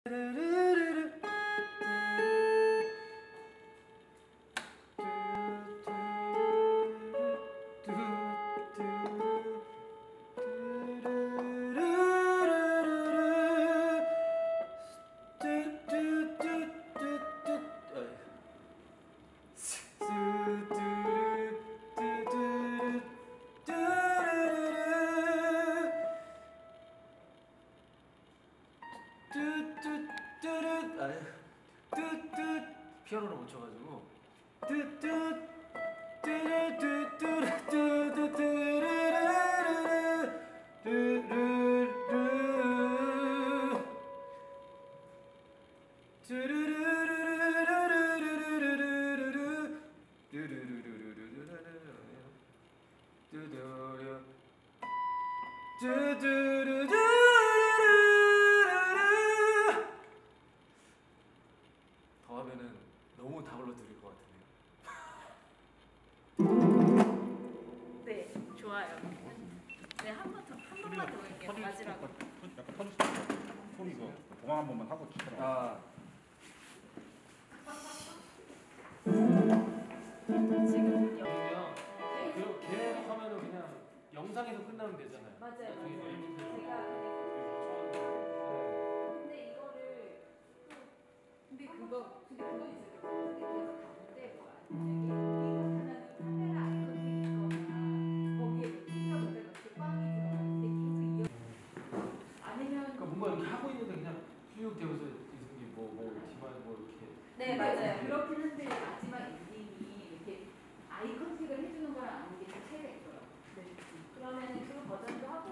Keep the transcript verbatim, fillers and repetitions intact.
피아노를 못 쳐가지고 더 하면은 너무 다 불러드릴 것 같은데요. 네, 좋아요. 네, 한 번 더, 한 번만 더 할게요. 마지막으로. 약간 터질 수 있어. 소리 이거 동화 한 번만 하고 치더라. 아, 지금 여... 그냥 그 계속 하면은 그냥 영상에서 끝나면 되잖아요. 맞아요, 맞아요. 나중에 제가 근데 이거를 또 근데 그거 근데 그거 있어요. 근데 계속 가는데 뭐 만약에 이거 하나는 카메라 아이콘이 있거나 거기에 뭐 튀겨서 이렇게 꽝이 들어가는데 계속 이어 아니면 그러니까 뭔가 이렇게 하고 있는데 그냥 쭉 되면서 이게 뭐뭐 디바인 뭐 이렇게 네 맞아요. 그렇긴 한데 마지막 엔딩이 이렇게 아이 컨택을 해주는 거랑 아닌 게 좀 차이가 있고요. 네. 그러면은 그 버전도 하고